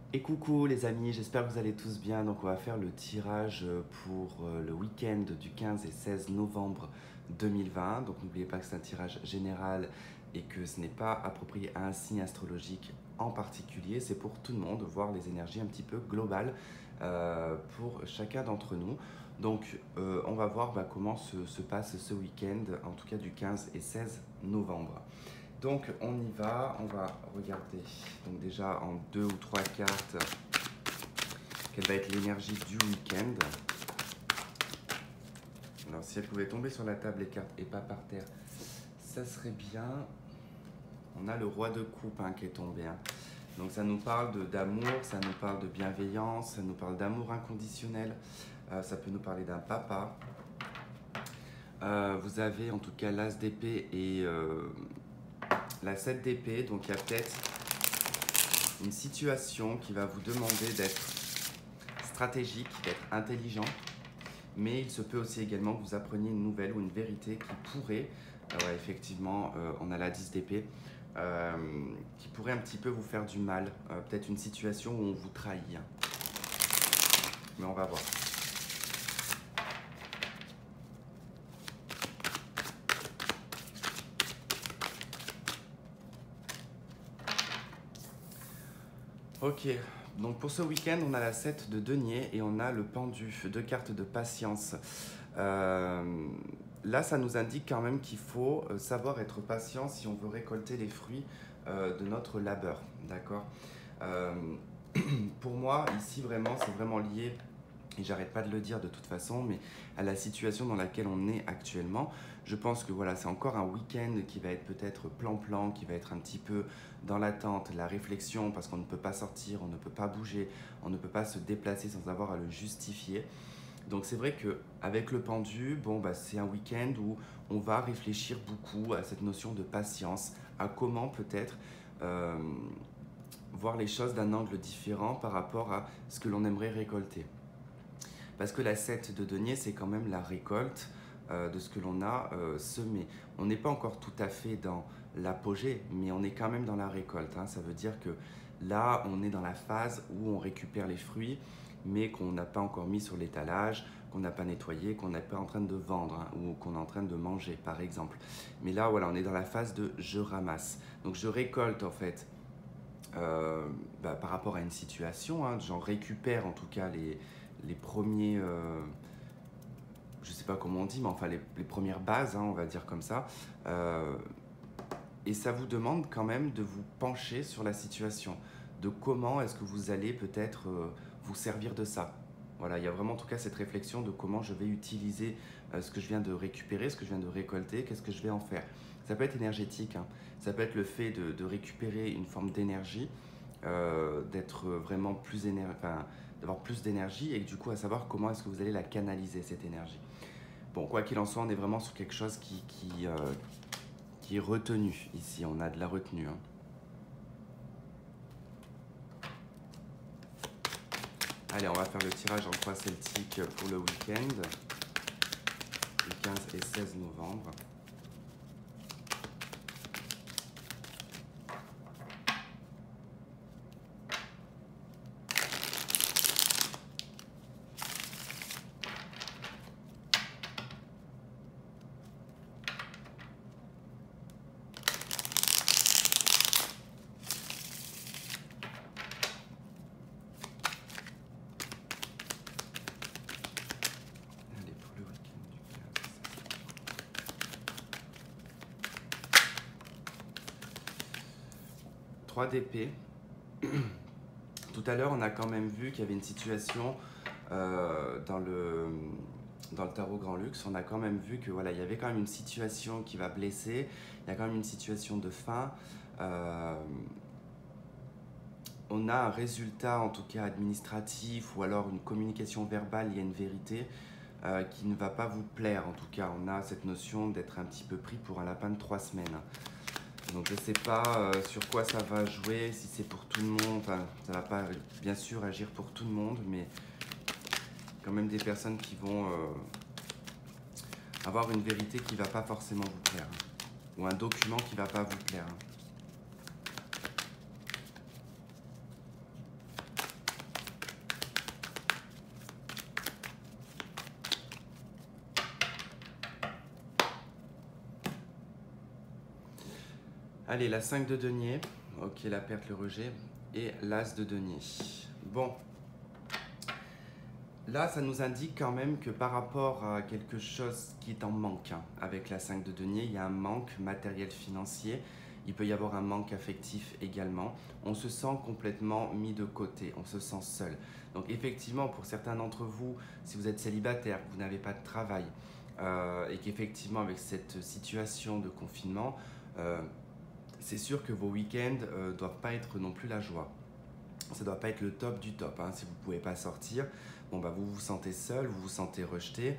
Et coucou les amis, j'espère que vous allez tous bien. Donc on va faire le tirage pour le week-end du 15 et 16 novembre 2020. Donc n'oubliez pas que c'est un tirage général et que ce n'est pas approprié à un signe astrologique en particulier. C'est pour tout le monde, voir les énergies un petit peu globales pour chacun d'entre nous. Donc on va voir comment se passe ce week-end, en tout cas du 15 et 16 novembre. Donc on y va, on va regarder donc déjà en deux ou trois cartes quelle va être l'énergie du week-end. Alors si elle pouvait tomber sur la table les cartes et pas par terre, ça serait bien. On a le roi de coupe qui est tombé. Donc ça nous parle d'amour, ça nous parle de bienveillance, ça nous parle d'amour inconditionnel, ça peut nous parler d'un papa. Vous avez en tout cas l'as d'épée et la 7 d'épée, donc il y a peut-être une situation qui va vous demander d'être stratégique, d'être intelligent, mais il se peut aussi également que vous appreniez une nouvelle ou une vérité qui pourrait, effectivement, on a la 10 d'épée, qui pourrait un petit peu vous faire du mal, peut-être une situation où on vous trahit. Mais on va voir. Ok, donc pour ce week-end, on a la 7 de denier et on a le pendu, deux cartes de patience. Là, ça nous indique quand même qu'il faut savoir être patient si on veut récolter les fruits de notre labeur, d'accord. Euh, pour moi, ici, vraiment, c'est vraiment lié, et j'arrête pas de le dire de toute façon, mais à la situation dans laquelle on est actuellement. Je pense que voilà, c'est encore un week-end qui va être peut-être plan-plan, qui va être un petit peu dans l'attente, la réflexion, parce qu'on ne peut pas sortir, on ne peut pas bouger, on ne peut pas se déplacer sans avoir à le justifier. Donc c'est vrai qu'avec le pendu, c'est un week-end où on va réfléchir beaucoup à cette notion de patience, à comment peut-être voir les choses d'un angle différent par rapport à ce que l'on aimerait récolter. Parce que la 7 de denier, c'est quand même la récolte de ce que l'on a semé. On n'est pas encore tout à fait dans l'apogée, mais on est quand même dans la récolte. Ça veut dire que là, on est dans la phase où on récupère les fruits, mais qu'on n'a pas encore mis sur l'étalage, qu'on n'a pas nettoyé, qu'on n'est pas en train de vendre ou qu'on est en train de manger, par exemple. Mais là, voilà, on est dans la phase de je ramasse. Donc je récolte en fait par rapport à une situation, j'en récupère en tout cas les premiers, je ne sais pas comment on dit, mais enfin les premières bases, on va dire comme ça. Et ça vous demande quand même de vous pencher sur la situation, de comment est-ce que vous allez peut-être vous servir de ça. Voilà, il y a vraiment en tout cas cette réflexion de comment je vais utiliser ce que je viens de récupérer, ce que je viens de récolter, qu'est-ce que je vais en faire. Ça peut être énergétique, ça peut être le fait de récupérer une forme d'énergie, d'être vraiment plus d'avoir plus d'énergie et du coup à savoir comment est-ce que vous allez la canaliser cette énergie. Bon, quoi qu'il en soit, on est vraiment sur quelque chose qui est retenu ici, on a de la retenue. Allez, on va faire le tirage en croix celtique pour le week-end, le 15 et 16 novembre. Allez, pour le week-end du 15. 3 d'épée. Tout à l'heure, on a quand même vu qu'il y avait une situation dans le tarot Grand Luxe. On a quand même vu que voilà, il y avait quand même une situation qui va blesser. Il y a quand même une situation de fin. On a un résultat, en tout cas administratif, ou alors une communication verbale, il y a une vérité qui ne va pas vous plaire. En tout cas, on a cette notion d'être un petit peu pris pour un lapin de 3 semaines. Donc je ne sais pas sur quoi ça va jouer, si c'est pour tout le monde, enfin, ça ne va pas bien sûr agir pour tout le monde, mais quand même des personnes qui vont avoir une vérité qui ne va pas forcément vous plaire, ou un document qui ne va pas vous plaire. Allez, la 5 de denier. Ok, la perte, le rejet. Et l'as de denier. Bon. Là, ça nous indique quand même que par rapport à quelque chose qui est en manque, hein, avec la 5 de denier, il y a un manque matériel financier. Il peut y avoir un manque affectif également. On se sent complètement mis de côté, on se sent seul. Donc effectivement, pour certains d'entre vous, si vous êtes célibataire, que vous n'avez pas de travail, et qu'effectivement avec cette situation de confinement, c'est sûr que vos week-ends ne doivent pas être non plus la joie. Ça ne doit pas être le top du top, hein. Si vous ne pouvez pas sortir, bon, bah, vous vous sentez seul, vous vous sentez rejeté.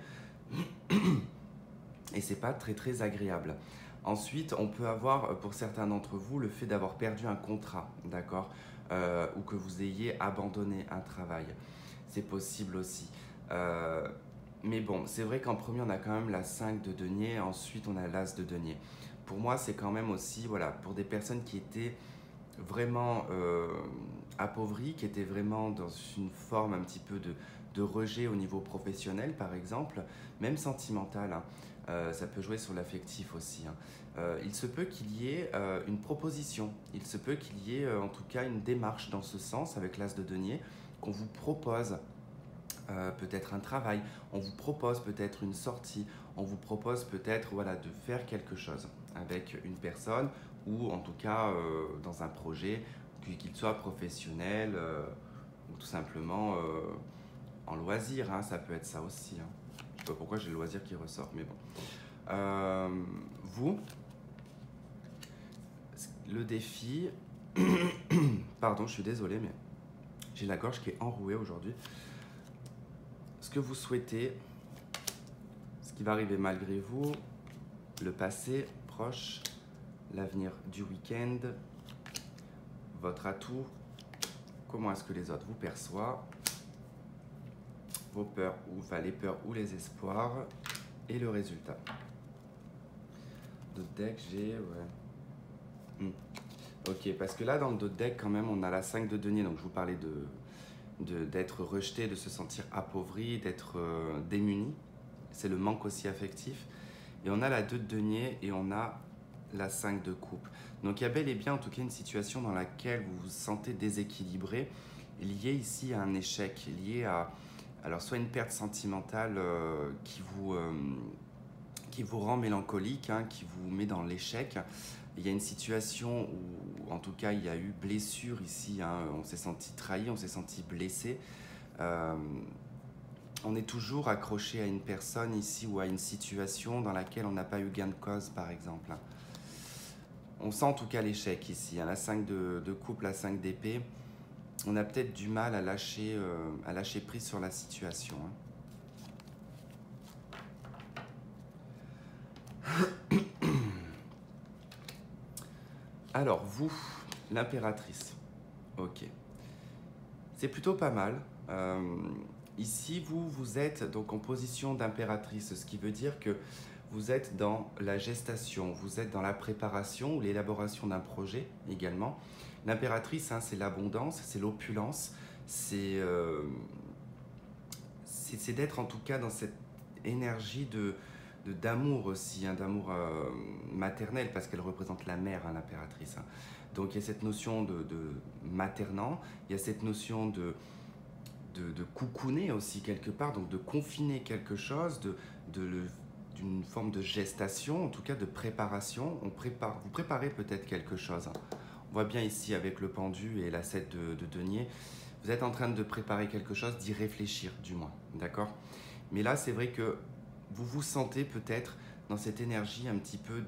Et c'est pas très très agréable. Ensuite, on peut avoir pour certains d'entre vous le fait d'avoir perdu un contrat, d'accord, ou que vous ayez abandonné un travail. C'est possible aussi. Mais bon, c'est vrai qu'en premier, on a quand même la 5 de denier, ensuite on a l'as de denier. Pour moi, c'est quand même aussi, voilà, pour des personnes qui étaient vraiment appauvries, qui étaient vraiment dans une forme un petit peu de rejet au niveau professionnel, par exemple, même sentimental, hein. Ça peut jouer sur l'affectif aussi, hein. Il se peut qu'il y ait une proposition, il se peut qu'il y ait en tout cas une démarche dans ce sens avec l'as de denier, qu'on vous propose peut-être un travail, on vous propose peut-être une sortie, on vous propose peut-être voilà, de faire quelque chose avec une personne ou en tout cas dans un projet, qu'il soit professionnel ou tout simplement en loisir, hein, ça peut être ça aussi, hein. Je ne sais pas pourquoi j'ai le loisir qui ressort, mais bon. Vous, le défi, pardon, je suis désolé, mais j'ai la gorge qui est enrouée aujourd'hui. Ce que vous souhaitez, ce qui va arriver malgré vous, le passé proche, l'avenir du week-end, votre atout, comment est-ce que les autres vous perçoivent, vos peurs, ou enfin les peurs ou les espoirs, et le résultat. D'autres decks, j'ai... Ouais. Ok, parce que là, dans le d'autres deck, quand même, on a la 5 de denier, donc je vous parlais d'être rejeté, de se sentir appauvri, d'être démuni. C'est le manque aussi affectif. Et on a la 2 de denier et on a la 5 de coupe. Donc il y a bel et bien en tout cas une situation dans laquelle vous vous sentez déséquilibré, lié ici à un échec, lié à alors soit une perte sentimentale qui vous rend mélancolique, hein, qui vous met dans l'échec. Il y a une situation où en tout cas il y a eu blessure ici, hein, on s'est senti trahi, on s'est senti blessé. On est toujours accroché à une personne ici ou à une situation dans laquelle on n'a pas eu gain de cause, par exemple. On sent en tout cas l'échec ici, hein, la 5 de coupe, la 5 d'épée. On a peut-être du mal à lâcher prise sur la situation, hein. Alors, vous, l'impératrice. Ok. C'est plutôt pas mal. Ici, vous êtes donc en position d'impératrice, ce qui veut dire que vous êtes dans la gestation, vous êtes dans la préparation ou l'élaboration d'un projet également. L'impératrice, hein, c'est l'abondance, c'est l'opulence, c'est d'être en tout cas dans cette énergie d'amour aussi, hein, d'amour maternel, parce qu'elle représente la mère, hein, l'impératrice, hein. Donc il y a cette notion de maternant, il y a cette notion de coucouner aussi quelque part, donc de confiner quelque chose, d'une forme de gestation, en tout cas de préparation. Vous préparez peut-être quelque chose. On voit bien ici avec le pendu et la 7 de denier, vous êtes en train de préparer quelque chose, d'y réfléchir du moins, d'accord? Mais là, c'est vrai que vous vous sentez peut-être dans cette énergie un petit peu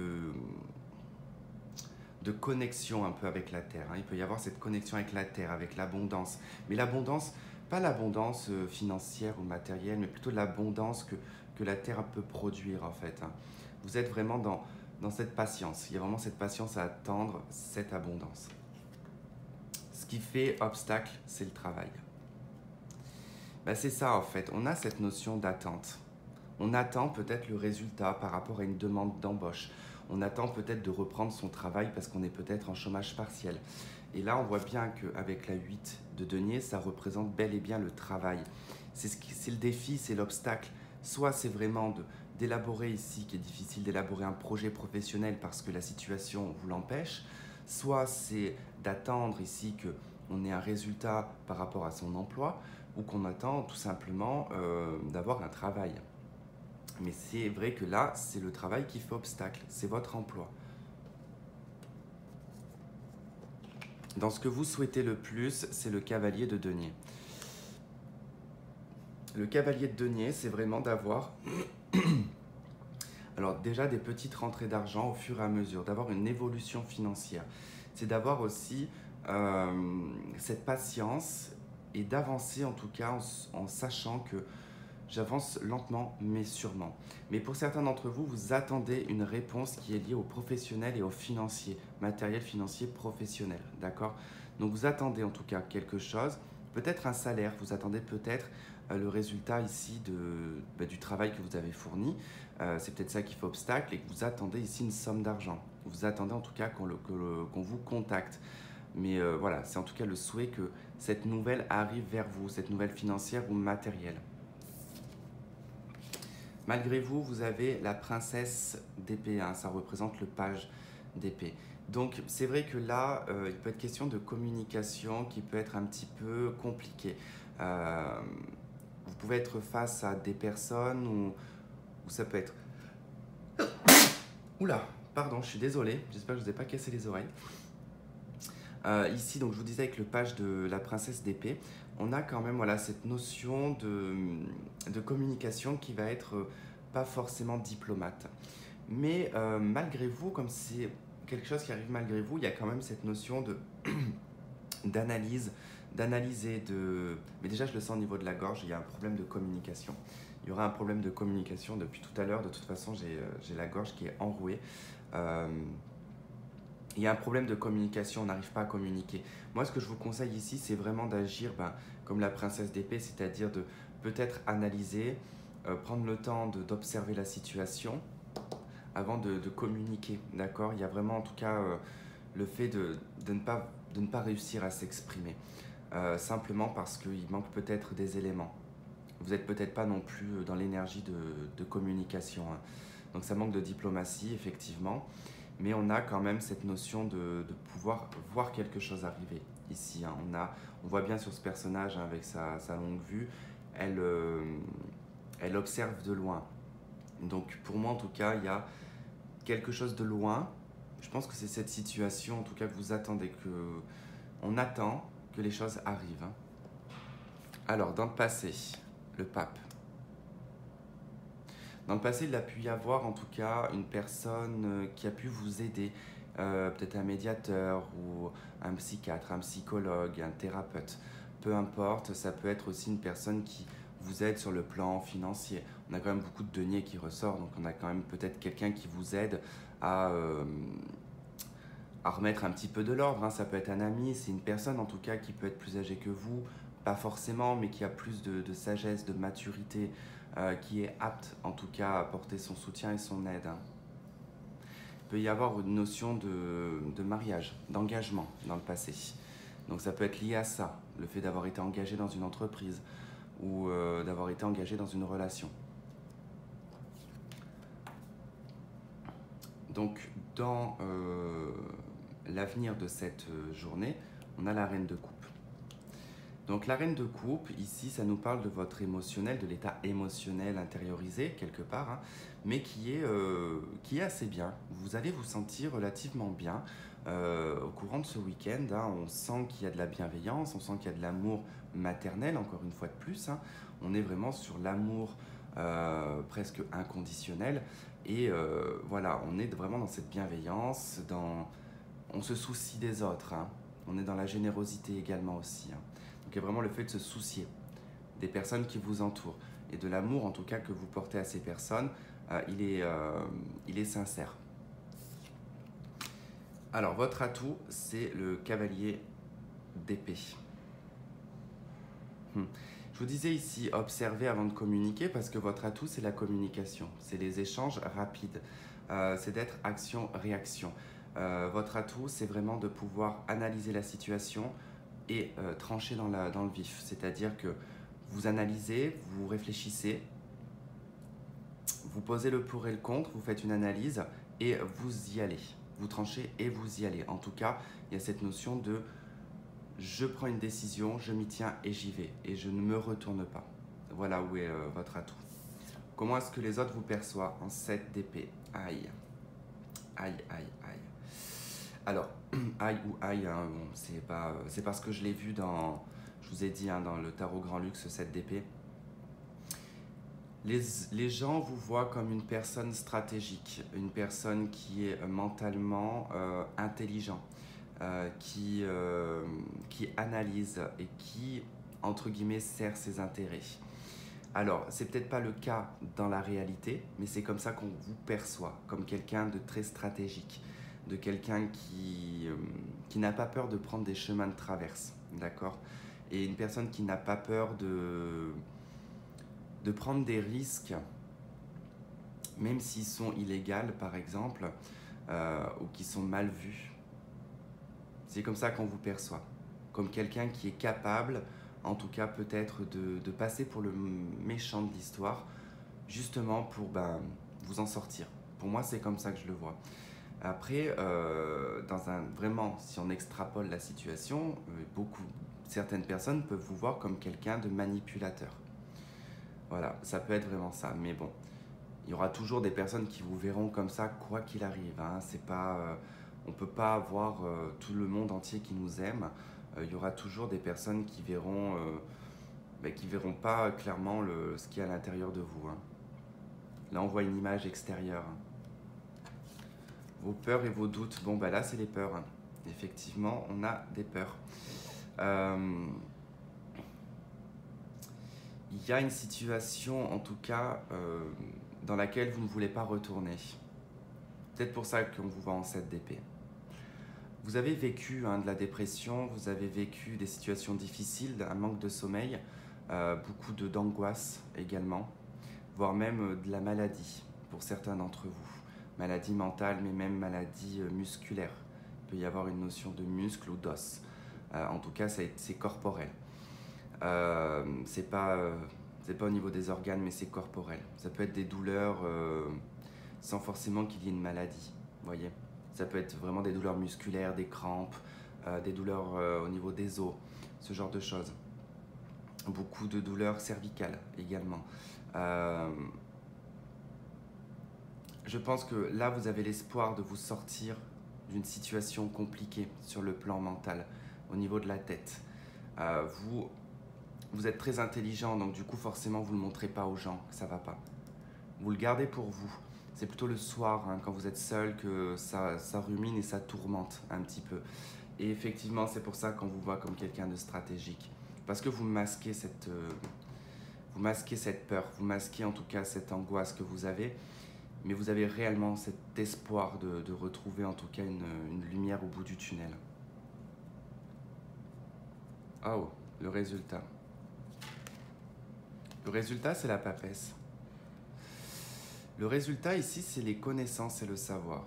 de connexion un peu avec la Terre, hein. Il peut y avoir cette connexion avec la Terre, avec l'abondance. Mais l'abondance, pas l'abondance financière ou matérielle, mais plutôt l'abondance que la Terre peut produire en fait, hein. Vous êtes vraiment dans cette patience. Il y a vraiment cette patience à attendre cette abondance. Ce qui fait obstacle, c'est le travail. Ben, c'est ça en fait, on a cette notion d'attente. On attend peut-être le résultat par rapport à une demande d'embauche. On attend peut-être de reprendre son travail parce qu'on est peut-être en chômage partiel. Et là, on voit bien qu'avec la 8 de denier, ça représente bel et bien le travail. C'est le défi, c'est l'obstacle. Soit c'est vraiment d'élaborer ici, qui est difficile d'élaborer un projet professionnel parce que la situation vous l'empêche, soit c'est d'attendre ici qu'on ait un résultat par rapport à son emploi, ou qu'on attend tout simplement d'avoir un travail. Mais c'est vrai que là, c'est le travail qui fait obstacle, c'est votre emploi. Dans ce que vous souhaitez le plus, c'est le cavalier de denier. Le cavalier de denier, c'est vraiment d'avoir, alors déjà des petites rentrées d'argent au fur et à mesure, d'avoir une évolution financière. C'est d'avoir aussi cette patience et d'avancer en tout cas en sachant que j'avance lentement mais sûrement. Mais pour certains d'entre vous, vous attendez une réponse qui est liée au professionnel et au financier, matériel financier professionnel, d'accord? Donc vous attendez en tout cas quelque chose, peut-être un salaire, vous attendez peut-être le résultat ici du travail que vous avez fourni. C'est peut-être ça qui fait obstacle et que vous attendez ici une somme d'argent. Vous attendez en tout cas qu'on vous contacte. Mais voilà, c'est en tout cas le souhait que cette nouvelle arrive vers vous, cette nouvelle financière ou matérielle. Malgré vous, vous avez la princesse d'épée, hein, ça représente le page d'épée. Donc c'est vrai que là, il peut être question de communication qui peut être un petit peu compliquée. Vous pouvez être face à des personnes où ça peut être... Oula, pardon, je suis désolé, j'espère que je ne vous ai pas cassé les oreilles. Ici, donc je vous disais avec le page de la princesse d'épée, on a quand même voilà, cette notion de communication qui va être pas forcément diplomate. Mais malgré vous, comme c'est quelque chose qui arrive malgré vous, il y a quand même cette notion d'analyse, d'analyser, mais déjà je le sens au niveau de la gorge, il y a un problème de communication. Il y aura un problème de communication depuis tout à l'heure, de toute façon j'ai la gorge qui est enrouée. Il y a un problème de communication, on n'arrive pas à communiquer. Moi, ce que je vous conseille ici, c'est vraiment d'agir comme la princesse d'épée, c'est-à-dire de peut-être analyser, prendre le temps d'observer la situation avant de communiquer, d'accord? Il y a vraiment en tout cas le fait de ne pas réussir à s'exprimer, simplement parce qu'il manque peut-être des éléments. Vous n'êtes peut-être pas non plus dans l'énergie de communication, hein. Donc ça manque de diplomatie, effectivement. Mais on a quand même cette notion de pouvoir voir quelque chose arriver ici, hein. On voit bien sur ce personnage, hein, avec sa longue vue, elle observe de loin. Donc pour moi en tout cas, il y a quelque chose de loin. Je pense que c'est cette situation en tout cas que vous attendez, on attend que les choses arrivent, hein. Alors dans le passé, le pape. Dans le passé, il a pu y avoir en tout cas une personne qui a pu vous aider, peut-être un médiateur ou un psychiatre, un psychologue, un thérapeute. Peu importe, ça peut être aussi une personne qui vous aide sur le plan financier. On a quand même beaucoup de deniers qui ressortent, donc on a quand même peut-être quelqu'un qui vous aide à remettre un petit peu de l'ordre, hein. Ça peut être un ami, c'est une personne en tout cas qui peut être plus âgée que vous, pas forcément, mais qui a plus de sagesse, de maturité, qui est apte en tout cas à apporter son soutien et son aide, hein. Il peut y avoir une notion de mariage, d'engagement dans le passé. Donc ça peut être lié à ça, le fait d'avoir été engagé dans une entreprise ou d'avoir été engagé dans une relation. Donc dans l'avenir de cette journée, on a la reine de coupe. Donc la reine de coupe, ici, ça nous parle de votre émotionnel, de l'état émotionnel intériorisé, quelque part, hein, mais qui est assez bien. Vous allez vous sentir relativement bien au courant de ce week-end, hein. On sent qu'il y a de la bienveillance, on sent qu'il y a de l'amour maternel, encore une fois de plus, hein. On est vraiment sur l'amour presque inconditionnel. Et voilà, on est vraiment dans cette bienveillance, on se soucie des autres, hein. On est dans la générosité également aussi, hein. Donc il y a vraiment le fait de se soucier des personnes qui vous entourent et de l'amour en tout cas que vous portez à ces personnes, il est sincère. Alors votre atout, c'est le cavalier d'épée. Je vous disais ici, observez avant de communiquer parce que votre atout, c'est la communication, c'est les échanges rapides, c'est d'être action-réaction. Votre atout, c'est vraiment de pouvoir analyser la situation et trancher dans le vif. C'est-à-dire que vous analysez, vous réfléchissez, vous posez le pour et le contre, vous faites une analyse et vous y allez. Vous tranchez et vous y allez. En tout cas, il y a cette notion de je prends une décision, je m'y tiens et j'y vais. Et je ne me retourne pas. Voilà où est votre atout. Comment est-ce que les autres vous perçoivent en 7 d'épée? Aïe. Aïe, aïe, aïe. Alors, aïe ou aïe, hein, bon, c'est parce que je l'ai vu dans, je vous ai dit, hein, dans le tarot Grand Luxe 7 d'épée. Les gens vous voient comme une personne stratégique, une personne qui est mentalement intelligent, qui analyse et qui, entre guillemets, sert ses intérêts. Alors, c'est peut-être pas le cas dans la réalité, mais c'est comme ça qu'on vous perçoit, comme quelqu'un de très stratégique, de quelqu'un qui n'a pas peur de prendre des chemins de traverse, d'accord? Et une personne qui n'a pas peur de prendre des risques, même s'ils sont illégaux, par exemple, ou qui sont mal vus. C'est comme ça qu'on vous perçoit, comme quelqu'un qui est capable, en tout cas peut-être de passer pour le méchant de l'histoire, justement pour vous en sortir. Pour moi, c'est comme ça que je le vois. Après, vraiment, si on extrapole la situation, certaines personnes peuvent vous voir comme quelqu'un de manipulateur. Voilà, ça peut être vraiment ça. Mais bon, il y aura toujours des personnes qui vous verront comme ça, quoi qu'il arrive. Hein. C'est pas, on ne peut pas avoir tout le monde entier qui nous aime. Il y aura toujours des personnes qui verront pas clairement ce qu'il y a à l'intérieur de vous. Hein. Là, on voit une image extérieure. Vos peurs et vos doutes. Bon, là, c'est les peurs. Hein. Effectivement, on a des peurs. Il y a une situation, en tout cas, dans laquelle vous ne voulez pas retourner. Peut-être pour ça qu'on vous voit en 7 d'épée. Vous avez vécu de la dépression, vous avez vécu des situations difficiles, un manque de sommeil, beaucoup d'angoisse également, voire même de la maladie pour certains d'entre vous. Maladie mentale, mais même maladie musculaire. Il peut y avoir une notion de muscle ou d'os. En tout cas, c'est corporel. C'est pas au niveau des organes, mais c'est corporel. Ça peut être des douleurs sans forcément qu'il y ait une maladie, voyez. Ça peut être vraiment des douleurs musculaires, des crampes, des douleurs au niveau des os, ce genre de choses. Beaucoup de douleurs cervicales également. Je pense que là, vous avez l'espoir de vous sortir d'une situation compliquée sur le plan mental, au niveau de la tête. Vous êtes très intelligent, donc du coup, forcément, vous ne le montrez pas aux gens que ça ne va pas. Vous le gardez pour vous. C'est plutôt le soir, hein, quand vous êtes seul, que ça rumine et ça tourmente un petit peu. Et effectivement, c'est pour ça qu'on vous voit comme quelqu'un de stratégique. Parce que vous masquez cette peur, vous masquez en tout cas cette angoisse que vous avez, mais vous avez réellement cet espoir de retrouver en tout cas une lumière au bout du tunnel. Oh, le résultat. Le résultat, c'est la papesse. Le résultat ici, c'est les connaissances et le savoir.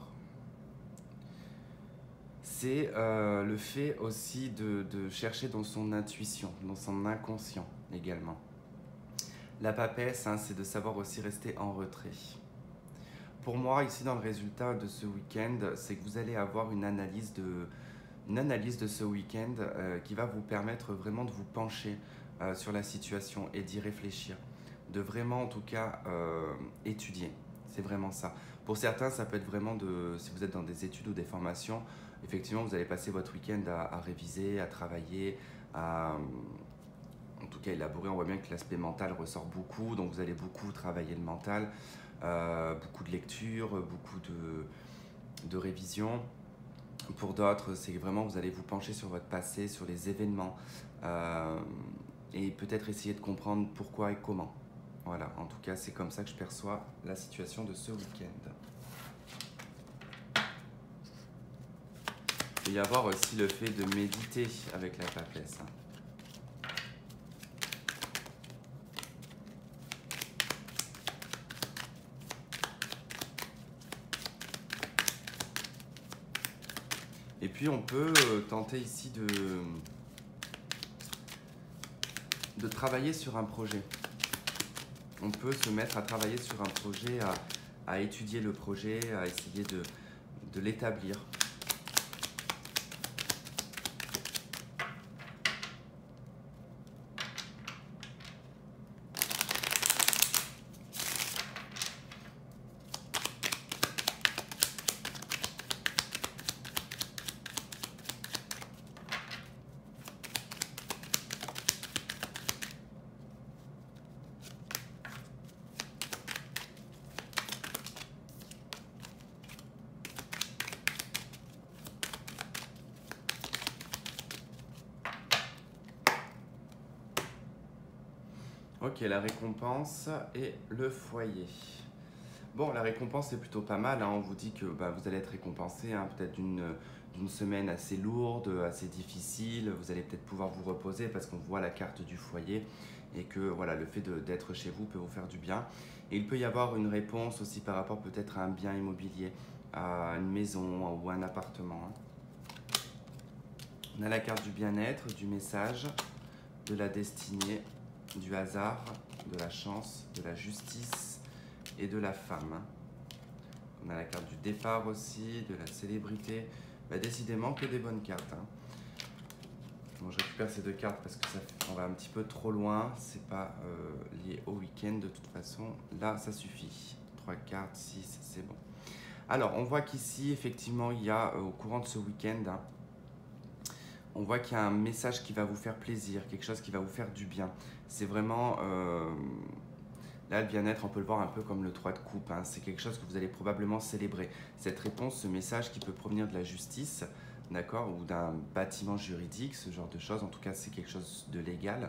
C'est le fait aussi de chercher dans son intuition, dans son inconscient également. La papesse, hein, c'est de savoir aussi rester en retrait. Pour moi, ici dans le résultat de ce week-end, c'est que vous allez avoir une analyse de ce week-end qui va vous permettre vraiment de vous pencher sur la situation et d'y réfléchir. De vraiment, en tout cas, étudier. C'est vraiment ça. Pour certains, ça peut être vraiment si vous êtes dans des études ou des formations, effectivement, vous allez passer votre week-end à réviser, à travailler, en tout cas élaborer. On voit bien que l'aspect mental ressort beaucoup, donc vous allez beaucoup travailler le mental, beaucoup de lecture, beaucoup de révision. Pour d'autres, c'est vraiment vous allez vous pencher sur votre passé, sur les événements, et peut-être essayer de comprendre pourquoi et comment. Voilà, en tout cas, c'est comme ça que je perçois la situation de ce week-end. Il peut y avoir aussi le fait de méditer avec la papesse. Et puis, on peut tenter ici de travailler sur un projet. on peut se mettre à travailler sur un projet, à étudier le projet, à essayer de l'établir. Ok, la récompense et le foyer. Bon, la récompense c'est plutôt pas mal, hein. On vous dit que vous allez être récompensé, hein, peut-être d'une semaine assez lourde, assez difficile. Vous allez peut-être pouvoir vous reposer parce qu'on voit la carte du foyer et que voilà, le fait d'être chez vous peut vous faire du bien. Et il peut y avoir une réponse aussi par rapport peut-être à un bien immobilier, à une maison ou un appartement, hein. On a la carte du bien-être, du message, de la destinée, du hasard, de la chance, de la justice et de la femme. On a la carte du départ aussi, de la célébrité. Décidément que des bonnes cartes, hein. Bon, je récupère ces deux cartes parce que on va un petit peu trop loin. C'est pas lié au week-end de toute façon. Là, ça suffit. 3 cartes, 6, c'est bon. Alors, on voit qu'ici, effectivement, il y a au courant de ce week-end, hein, on voit qu'il y a un message qui va vous faire plaisir, quelque chose qui va vous faire du bien. C'est vraiment... là, le bien-être, on peut le voir un peu comme le 3 de coupe, hein. C'est quelque chose que vous allez probablement célébrer. Cette réponse, ce message qui peut provenir de la justice, d'accord, ou d'un bâtiment juridique, ce genre de choses. En tout cas, c'est quelque chose de légal.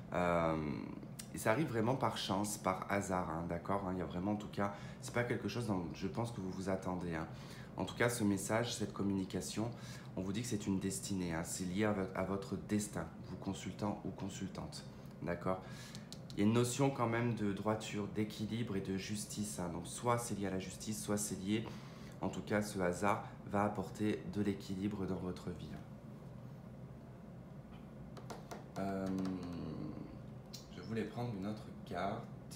Et ça arrive vraiment par chance, par hasard, hein, d'accord, hein. Il y a vraiment, en tout cas, c'est pas quelque chose dont je pense que vous vous attendez, hein. En tout cas, ce message, cette communication, on vous dit que c'est une destinée, hein. C'est lié à votre destin, vous consultant ou consultante, d'accord. Il y a une notion quand même de droiture, d'équilibre et de justice, hein. Donc soit c'est lié à la justice, soit c'est lié, en tout cas ce hasard va apporter de l'équilibre dans votre vie. Je voulais prendre une autre carte.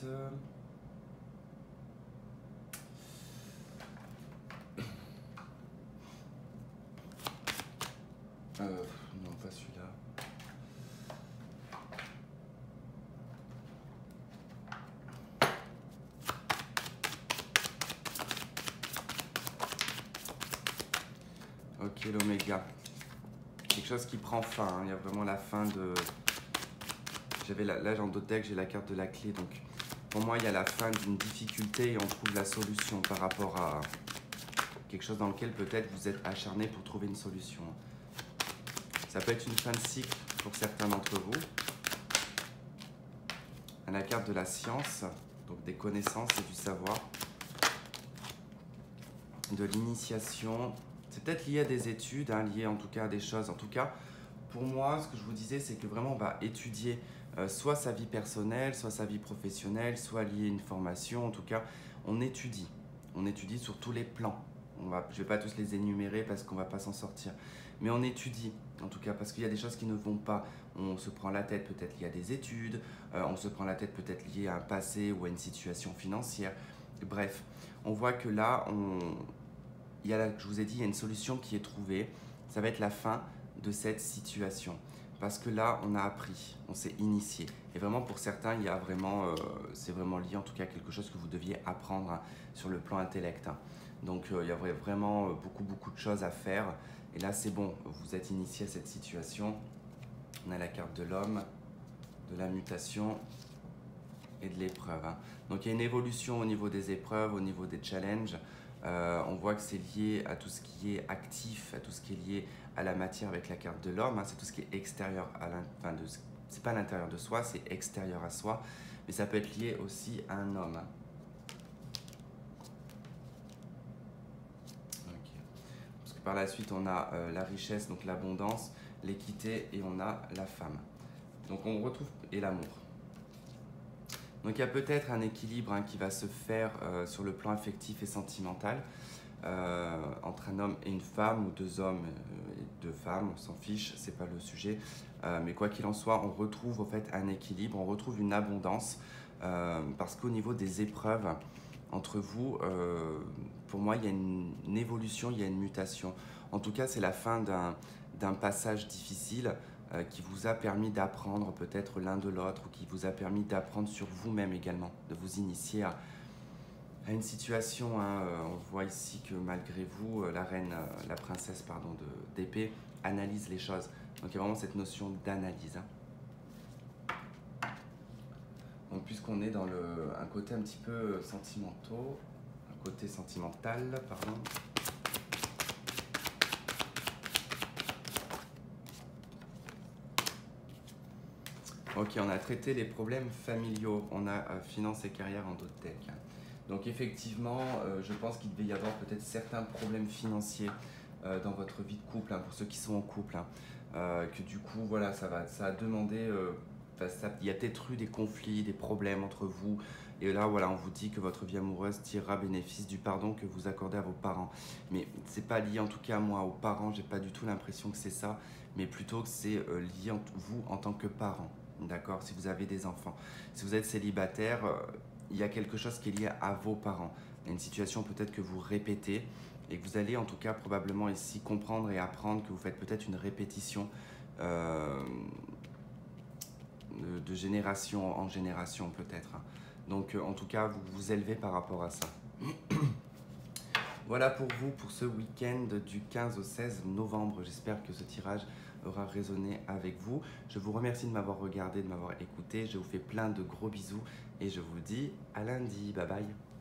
Non, pas celui-là. Ok, l'oméga. Quelque chose qui prend fin, hein. Il y a vraiment la fin de... Là, dans d'autres decks, j'ai la carte de la clé. Donc, pour moi, il y a la fin d'une difficulté et on trouve la solution par rapport à quelque chose dans lequel peut-être vous êtes acharné pour trouver une solution. Ça peut être une fin de cycle pour certains d'entre vous. À la carte de la science, donc des connaissances et du savoir. De l'initiation. C'est peut-être lié à des études, hein, lié en tout cas à des choses. En tout cas, pour moi, ce que je vous disais, c'est que vraiment on va étudier soit sa vie personnelle, soit sa vie professionnelle, soit lié à une formation. En tout cas, on étudie. On étudie sur tous les plans. Je ne vais pas tous les énumérer parce qu'on ne va pas s'en sortir. Mais on étudie, en tout cas, parce qu'il y a des choses qui ne vont pas. On se prend la tête peut-être lié à des études, on se prend la tête peut-être lié à un passé ou à une situation financière. Bref, on voit que là, je vous ai dit, il y a une solution qui est trouvée. Ça va être la fin de cette situation. Parce que là, on a appris, on s'est initié. Et vraiment, pour certains, il y a vraiment, c'est vraiment lié en tout cas à quelque chose que vous deviez apprendre, hein, sur le plan intellect, hein. Donc, il y a vraiment beaucoup de choses à faire. Et là, c'est bon, vous êtes initié à cette situation. On a la carte de l'homme, de la mutation et de l'épreuve, hein. Donc, il y a une évolution au niveau des épreuves, au niveau des challenges. On voit que c'est lié à tout ce qui est actif, à tout ce qui est lié à la matière avec la carte de l'homme, hein. C'est tout ce qui est extérieur c'est pas à l'intérieur de soi, c'est extérieur à soi, mais ça peut être lié aussi à un homme, hein. Okay. Parce que par la suite, on a la richesse, donc l'abondance, l'équité et on a la femme. Donc on retrouve, et l'amour. Donc il y a peut-être un équilibre, hein, qui va se faire sur le plan affectif et sentimental entre un homme et une femme, ou deux hommes et deux femmes, on s'en fiche, c'est pas le sujet. Mais quoi qu'il en soit, on retrouve en fait un équilibre, on retrouve une abondance. parce qu'au niveau des épreuves entre vous, pour moi, il y a une évolution, il y a une mutation. En tout cas, c'est la fin d'un passage difficile qui vous a permis d'apprendre peut-être l'un de l'autre ou qui vous a permis d'apprendre sur vous-même également, de vous initier à une situation. Hein. On voit ici que malgré vous, la princesse pardon, d'épée analyse les choses. Donc il y a vraiment cette notion d'analyse. Hein. Donc puisqu'on est dans un côté un petit peu sentimental, pardon. Ok, on a traité les problèmes familiaux, on a finance et carrière en d'autres decks. Donc effectivement, je pense qu'il devait y avoir peut-être certains problèmes financiers dans votre vie de couple, hein, pour ceux qui sont en couple, hein, que du coup, voilà, ça a demandé, il y a peut-être eu des conflits, des problèmes entre vous, et là, voilà, on vous dit que votre vie amoureuse tirera bénéfice du pardon que vous accordez à vos parents. Mais c'est pas lié, en tout cas moi, aux parents, j'ai pas du tout l'impression que c'est ça, mais plutôt que c'est lié vous en tant que parent. D'accord, si vous avez des enfants. Si vous êtes célibataire, il y a quelque chose qui est lié à vos parents. Il y a une situation peut-être que vous répétez et que vous allez en tout cas probablement ici comprendre et apprendre que vous faites peut-être une répétition de génération en génération peut-être. Donc en tout cas, vous vous élevez par rapport à ça. Voilà pour vous, pour ce week-end du 15 au 16 novembre. J'espère que ce tirage aura résonné avec vous. Je vous remercie de m'avoir regardé, de m'avoir écouté. Je vous fais plein de gros bisous et je vous dis à lundi. Bye bye.